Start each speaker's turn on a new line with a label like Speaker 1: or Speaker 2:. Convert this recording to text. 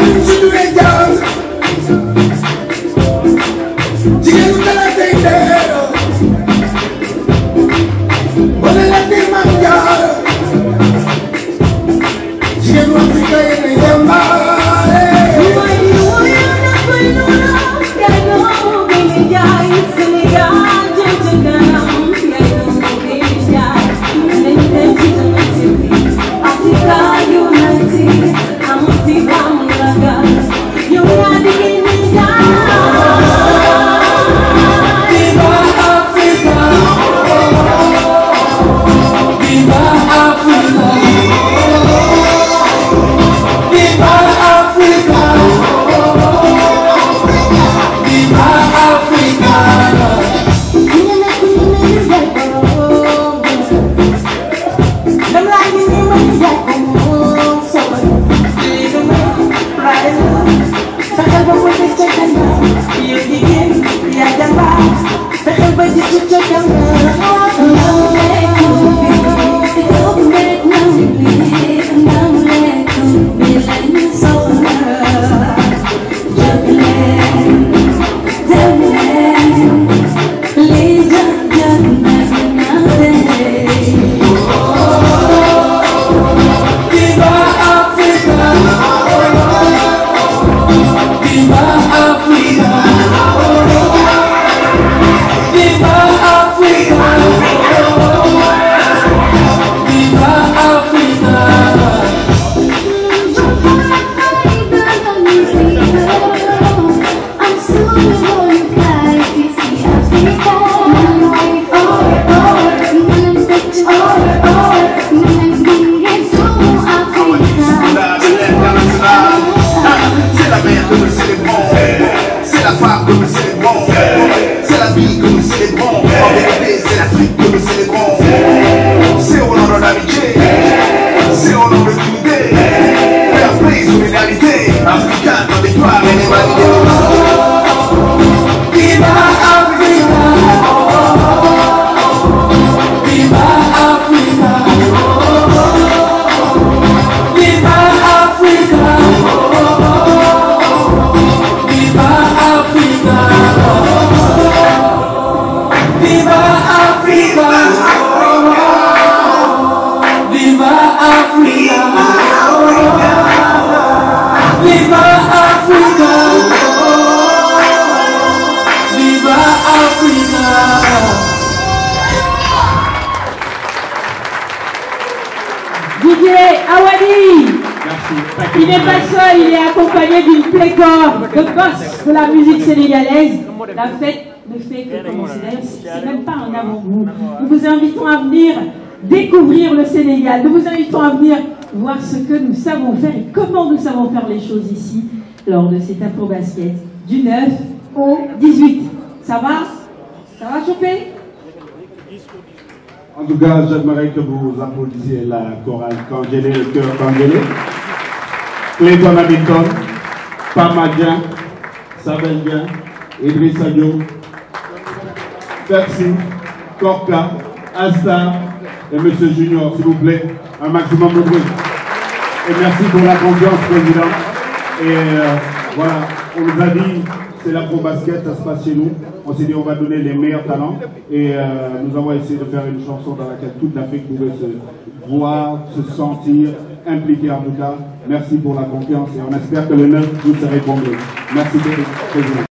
Speaker 1: Il n'est pas seul, il est accompagné d'une plécore de boss de la musique sénégalaise. La fête ne fait que commencer. D'ailleurs, c'est même pas un avant-goût. Nous vous invitons à venir découvrir le Sénégal. Nous vous invitons à venir voir ce que nous savons faire et comment nous savons faire les choses ici lors de cet Afro-Basket du 9 au 18. Ça va? Ça va chauffer?
Speaker 2: En tout cas, j'aimerais que vous applaudissiez la chorale Kangélé, le chœur Kangélé. Clayton Hamilton, Pamadien, Sabelien, Idriss Adio, Pepsi, Korka, Asta et Monsieur Junior, s'il vous plaît, un maximum de bruit. Et merci pour la confiance, Président. Et voilà, on nous a dit, c'est l'Afro-Basket, ça se passe chez nous. On s'est dit, on va donner les meilleurs talents. Et nous avons essayé de faire une chanson dans laquelle toute l'Afrique pouvait se voir, se sentir impliqué en tout cas. Merci pour la confiance et on espère que le 9, vous serez comblés. Merci, Président.